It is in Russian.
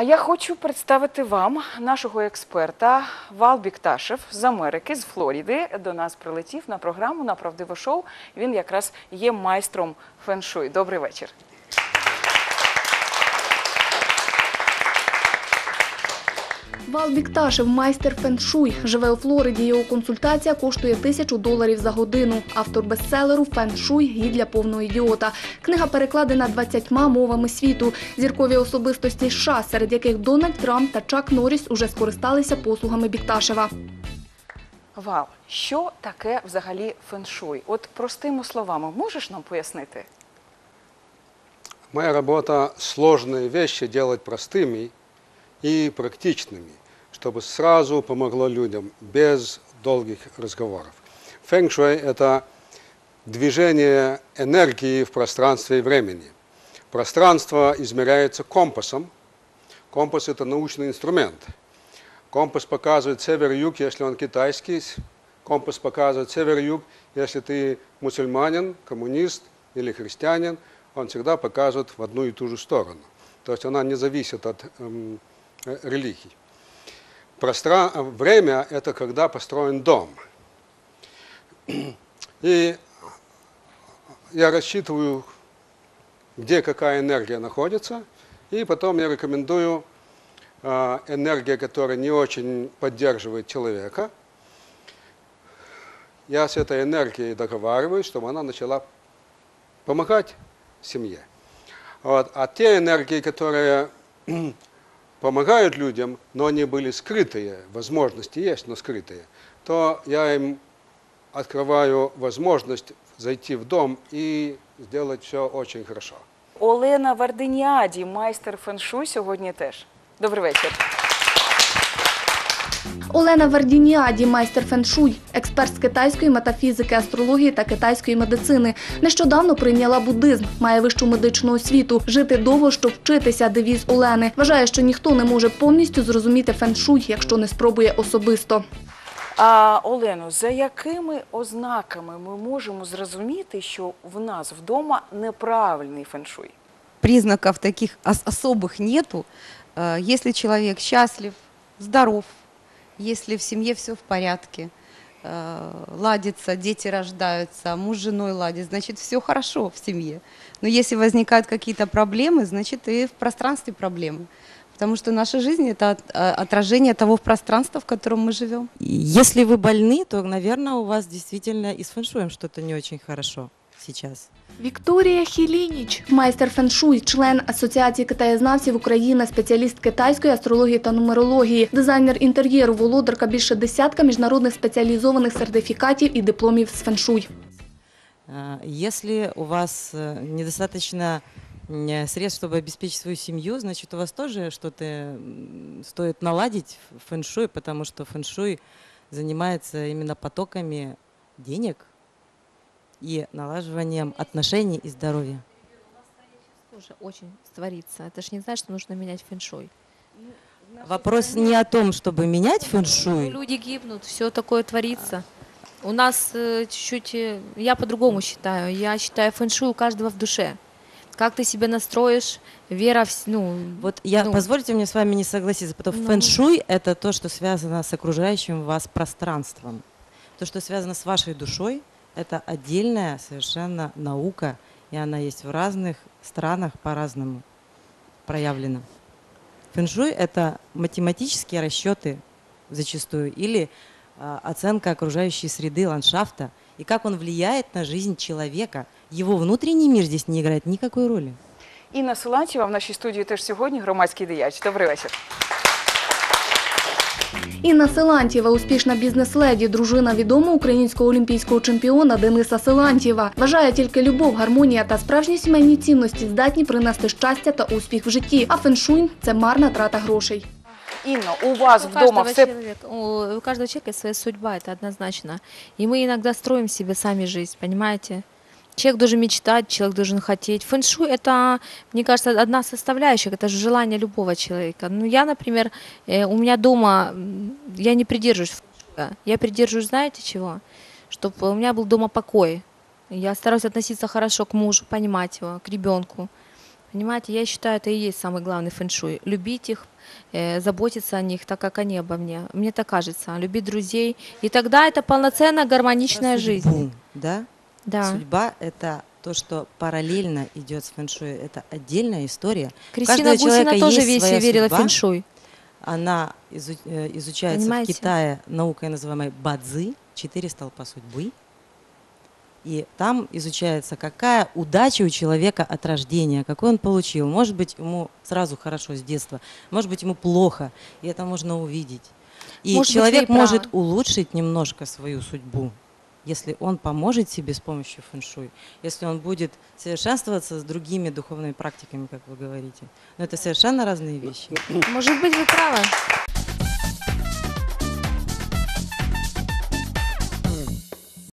А я хочу представити вам нашого експерта Вал Бікташев з Америки, з Флориди. До нас прилетів на програму «На правдиве шоу». Він якраз є майстром фен-шуй. Добрий вечір. Вал Бікташев – майстер фен-шуй. Живе у Флориді. Його консультація коштує $1000 за годину. Автор бестселеру «Фен-шуй. Гід для повного ідіота». Книга перекладена 20 мовами світу. Зіркові особистості США, серед яких Дональд Трамп та Чак Норріс, уже скористалися послугами Бікташева. Вал, що таке взагалі фен-шуй? От простими словами, можеш нам пояснити? Моя работа – сложные вещи делать простыми и практичными, чтобы сразу помогло людям, без долгих разговоров. Фэнг-шуй – это движение энергии в пространстве и времени. Пространство измеряется компасом. Компас – это научный инструмент. Компас показывает север-юг, если он китайский. Компас показывает север-юг, если ты мусульманин, коммунист или христианин. Он всегда показывает в одну и ту же сторону. То есть она не зависит от религий. Время – это когда построен дом. И я рассчитываю, где какая энергия находится, и потом я рекомендую энергия, которая не очень поддерживает человека. Я с этой энергией договариваюсь, чтобы она начала помогать семье. Вот. А те энергии, которые помогают людям, но они были скрытые, возможности есть, но скрытые, то я им открываю возможность зайти в дом и сделать все очень хорошо. Олена Варденіаді, майстер фен-шуй, сьогодні теж. Добрий вечір. Олена Варденіаді – майстер фен-шуй, експерт з китайської метафізики, астрології та китайської медицини. Нещодавно прийняла буддизм, має вищу медичну освіту. Жити довго, щоб вчитися – девіз Олени. Вважає, що ніхто не може повністю зрозуміти фен-шуй, якщо не спробує особисто. А, Олено, за якими ознаками ми можемо зрозуміти, що в нас вдома неправильний фен-шуй? Признаков таких особых нету. Если человек счастлив, здоров, если в семье все в порядке, ладится, дети рождаются, муж с женой ладит, значит, все хорошо в семье. Но если возникают какие-то проблемы, значит, и в пространстве проблемы. Потому что наша жизнь – это отражение того пространства, в котором мы живем. Если вы больны, то, наверное, у вас действительно и с фэн-шуем что-то не очень хорошо сейчас. Вікторія Хілініч – майстер фен-шуй, член Асоціації китаєзнавців України, спеціаліст китайської астрології та нумерології, дизайнер інтер'єру, володарка більше десятка міжнародних спеціалізованих сертифікатів і дипломів з фен-шуй. Если у вас недостаточно средств, чтобы обеспечить свою семью, значит, у вас тоже что-то стоит наладить в фэн-шуй, потому что фэн-шуй занимается именно потоками денег и налаживанием отношений и здоровья. У нас тоже очень творится. Это ж не значит, что нужно менять фэн-шуй. Вопрос не о том, чтобы менять фэн-шуй. Люди гибнут, все такое творится. У нас чуть-чуть, я по-другому считаю. Я считаю, фэн-шуй у каждого в душе. Как ты себя настроишь, вера в... Позвольте мне с вами не согласиться, потому что фэн-шуй – это то, что связано с окружающим вас пространством. То, что связано с вашей душой, это отдельная совершенно наука, и она есть в разных странах по-разному проявлена. Фэн-шуй – это математические расчеты зачастую, или оценка окружающей среды, ландшафта, и как он влияет на жизнь человека. Его внутренний мир здесь не играет никакой роли. Інна Силантьєва в нашій студії теж сьогодні, громадський діяч. Добрий вечір. Інна Силантьєва – успішна бізнес-леді, дружина відомого українського олімпійського чемпіона Дениса Силантьєва. Вважає, тільки любов, гармонія та справжні сімейні цінності здатні принести щастя та успіх в житті. А фен-шуй – це марна трата грошей. Інно, у вас вдома все... У каждого человека есть своя судьба, это однозначно. И мы иногда строим себе сами жизнь, понимаете? Человек должен мечтать, человек должен хотеть. Фэн-шуй – это, мне кажется, одна составляющая, это же желание любого человека. Ну, я, например, у меня дома, я не придерживаюсь фэн-шуя. Я придерживаюсь, знаете чего? Чтобы у меня был дома покой. Я стараюсь относиться хорошо к мужу, понимать его, к ребенку. Понимаете, я считаю, это и есть самый главный фэн-шуй. Любить их, заботиться о них, так как они обо мне. Мне так кажется, любить друзей. И тогда это полноценная гармоничная Про жизнь. судьбу, да? Да. Судьба – это то, что параллельно идет с фэн-шуй. Это отдельная история. У Кристина каждого человека Гусина тоже есть своя верила в судьба. фэн-шуй. Она изучается Понимаете? в Китае наукой, называемой бадзи, 4 столпа судьбы. И там изучается, какая удача у человека от рождения, какой он получил. Может быть, ему сразу хорошо с детства, может быть, ему плохо, и это можно увидеть. И Может быть, человек вы и может правы. улучшить немножко свою судьбу, если он поможет себе с помощью фэн-шуй, если он будет совершенствоваться с другими духовными практиками, как вы говорите. Но это совершенно разные вещи. Может быть, вы правы.